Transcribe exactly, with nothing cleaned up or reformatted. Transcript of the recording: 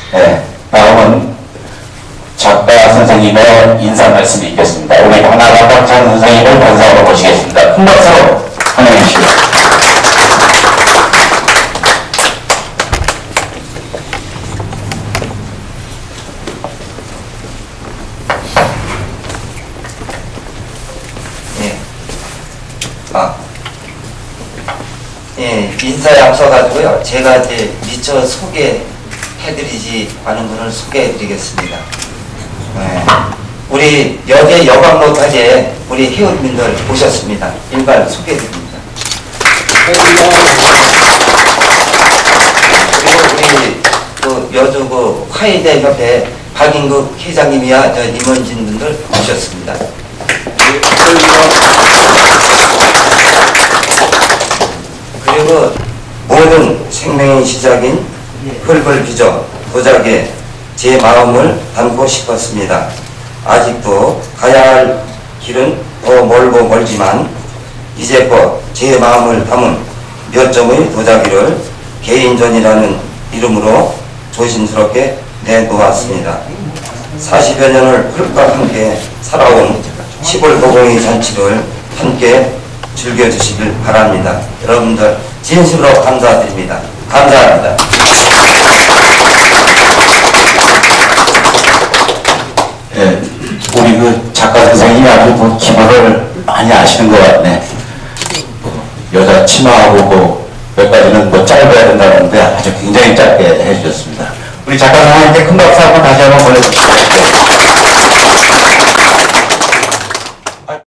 네, 다음은 작가 선생님의 인사 말씀이 있겠습니다. 우리 하나가 박찬 선생님을 반상으로 모시겠습니다. 큰 박수로 환영해 주시죠. 예. 아. 예, 인사에 앞서가지고요. 제가 이제 미처 소개해드리지 않은 분을 소개해드리겠습니다. 예. 우리 여계 여광로타제 우리 회원님들 오셨습니다. 일괄 소개해드립니다. 그리고 우리 그 여주 그 화해대 협회 박인국 회장님이야 저 임원진 분들 오셨습니다. 그리고 모든 생명의 시작인 흙을 빚어 도자기에 제 마음을 담고 싶었습니다. 아직도 가야 할 길은 더 멀고 멀지만 이제껏 제 마음을 담은 몇 점의 도자기를 개인전이라는 이름으로 조심스럽게 내놓았습니다. 사십여 년을 흙과 함께 살아온 시골 도공의 잔치를 함께 즐겨주시길 바랍니다. 여러분들 진심으로 감사드립니다. 감사합니다. 네, 우리 그 작가 선생님이 아주 뭐 기본을 많이 아시는 것 같네. 여자 치마하고 그 몇 가지는 뭐 짧아야 된다는데 아주 굉장히 짧게 해주셨습니다. 우리 작가 선생님께 큰 박수 한번 다시 한번 보내주십시오.